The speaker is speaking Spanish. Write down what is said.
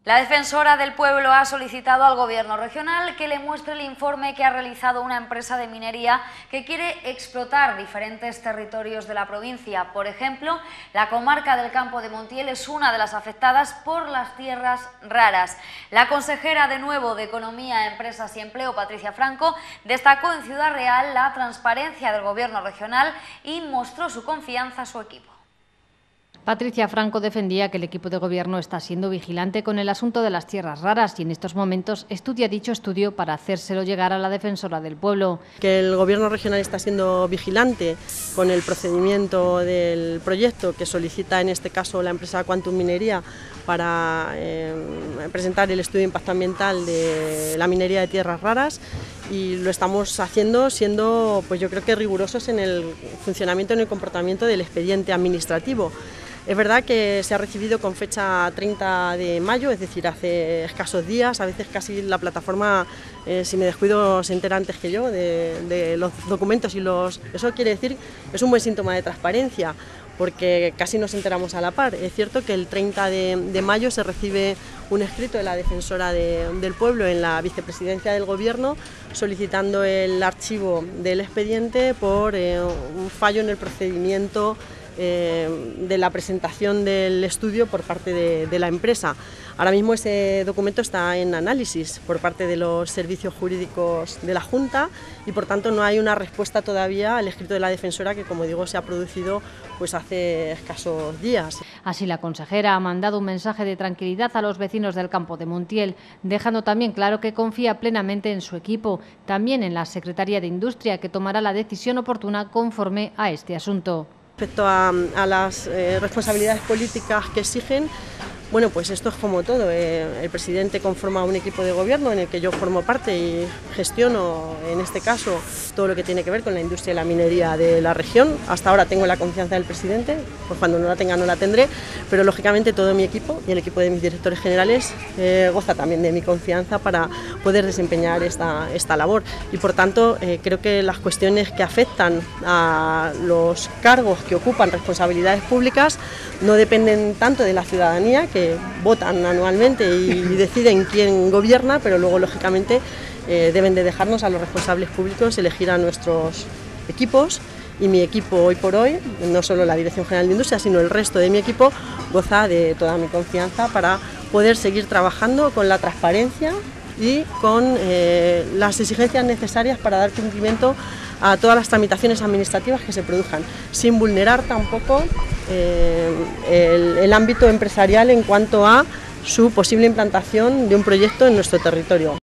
La defensora del pueblo ha solicitado al Gobierno regional que le muestre el informe que ha realizado una empresa de minería que quiere explotar diferentes territorios de la provincia. Por ejemplo, la comarca del Campo de Montiel es una de las afectadas por las tierras raras. La consejera de nuevo de Economía, Empresas y Empleo, Patricia Franco, destacó en Ciudad Real la transparencia del Gobierno regional y mostró su confianza a su equipo. Patricia Franco defendía que el equipo de gobierno está siendo vigilante con el asunto de las tierras raras y en estos momentos estudia dicho estudio para hacérselo llegar a la defensora del pueblo. Que el gobierno regional está siendo vigilante con el procedimiento del proyecto que solicita en este caso la empresa Quantum Minería para presentar el estudio de impacto ambiental de la minería de tierras raras, y lo estamos haciendo siendo, pues yo creo que rigurosos en el funcionamiento, en el comportamiento del expediente administrativo. Es verdad que se ha recibido con fecha 30 de mayo, es decir, hace escasos días. A veces casi la plataforma, si me descuido, se entera antes que yo de los documentos Eso quiere decir que es un buen síntoma de transparencia, porque casi nos enteramos a la par. Es cierto que el 30 de mayo se recibe un escrito de la defensora del pueblo en la vicepresidencia del Gobierno solicitando el archivo del expediente por un fallo en el procedimiento de la presentación del estudio por parte de la empresa. Ahora mismo ese documento está en análisis por parte de los servicios jurídicos de la Junta y por tanto no hay una respuesta todavía al escrito de la defensora que, como digo, se ha producido pues hace escasos días. Así, la consejera ha mandado un mensaje de tranquilidad a los vecinos del Campo de Montiel, dejando también claro que confía plenamente en su equipo, también en la Secretaría de Industria, que tomará la decisión oportuna conforme a este asunto. Respecto a las responsabilidades políticas que exigen, bueno, pues esto es como todo. El presidente conforma un equipo de gobierno en el que yo formo parte y gestiono, en este caso, todo lo que tiene que ver con la industria y la minería de la región. Hasta ahora tengo la confianza del presidente, pues cuando no la tenga no la tendré, pero lógicamente todo mi equipo y el equipo de mis directores generales goza también de mi confianza para poder desempeñar esta labor. Y por tanto, creo que las cuestiones que afectan a los cargos que ocupan responsabilidades públicas no dependen tanto de la ciudadanía, que votan anualmente y deciden quién gobierna, pero luego lógicamente deben de dejarnos a los responsables públicos elegir a nuestros equipos, y mi equipo hoy por hoy, no solo la Dirección General de Industria, sino el resto de mi equipo, goza de toda mi confianza para poder seguir trabajando con la transparencia y con las exigencias necesarias para dar cumplimiento a todas las tramitaciones administrativas que se produzcan, sin vulnerar tampoco el ámbito empresarial en cuanto a su posible implantación de un proyecto en nuestro territorio.